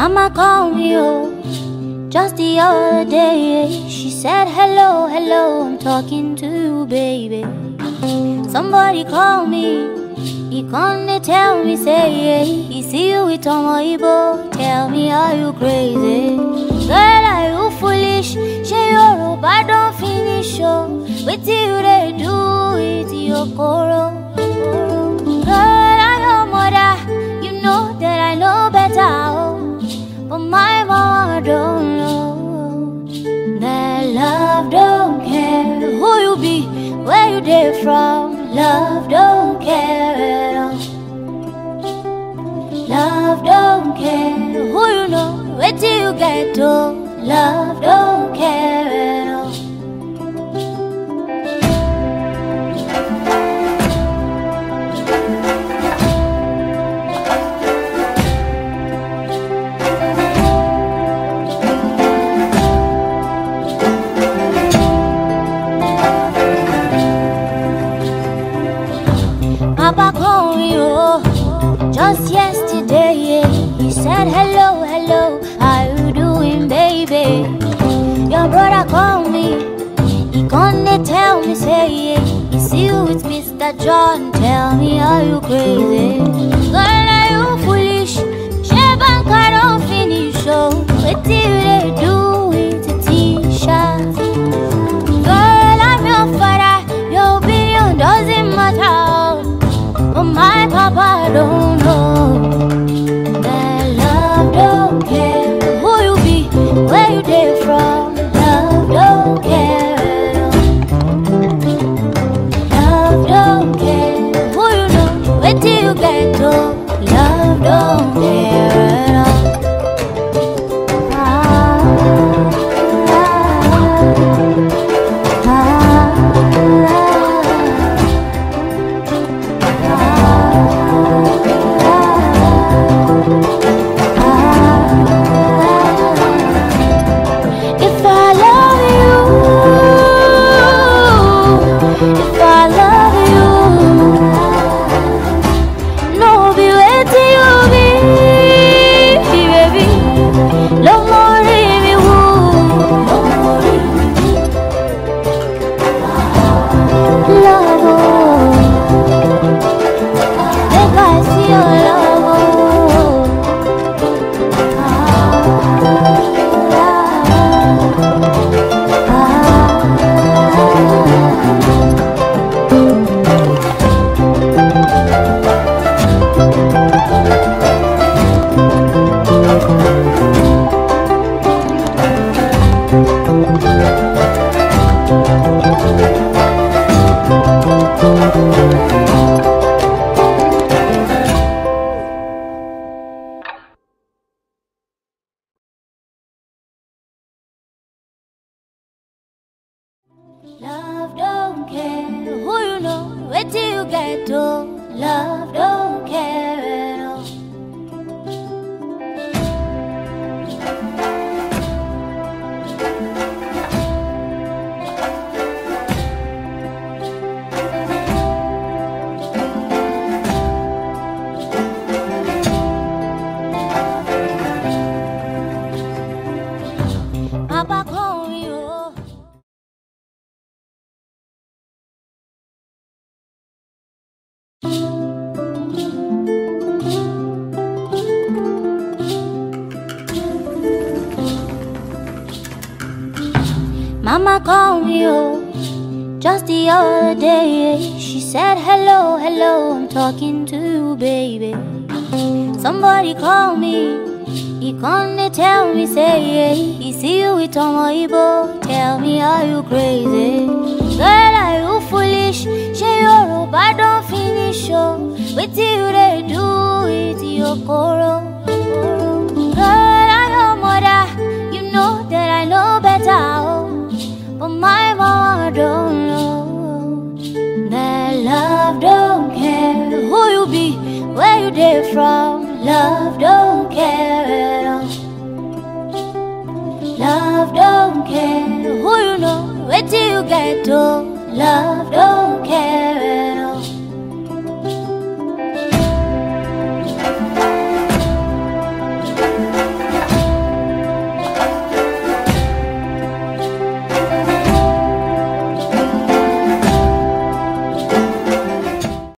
Mama called me, oh, just the other day. She said, hello, hello, I'm talking to you, baby. Somebody called me, he gonna tell me, say, he see you with Tomoibo. Tell me, are you crazy? Girl, are you foolish? Say your rope, I don't finish, oh. Wait till you they do it, your coro. Girl, I'm your mother, you know that I know better, oh. But my mama don't know that love don't care who you be, where you dey from. Love don't care at all. Love don't care who you know, where till you get to. Love don't care at all. Papa called me, oh, just yesterday, yeah. He said, hello, hello, how you doing, baby? Your brother called me, he gonna tell me, say, yeah, he see you with Mr. John. Tell me, are you crazy? Girl, are you foolish? Shebank, I don't finish, oh. Wait till they do it, a t-shirt. Girl, I'm your father, your opinion doesn't matter. But my papa don't know that love don't care who you be, where you dey from. Love don't care at all. Love don't care who you know, wait till you get to. Love don't care at all. Love don't care who you know, wait till you get to. Love don't care at all. Papa called me, oh. Mama called me, oh, just the other day. She said, hello, hello, I'm talking to you, baby. Somebody called me, he gonna tell me, say, he see you with Tomoibo. Tell me, are you crazy? Girl, are you foolish? Say your rope, I don't finish, oh. Wait till you they do it, your coro. Girl, I'm your mother, you know that I know better, oh. But my mama don't know that love don't care who you be, where you dey from. Love don't care at all. Love don't care who you know, wait till you get to. Love don't care.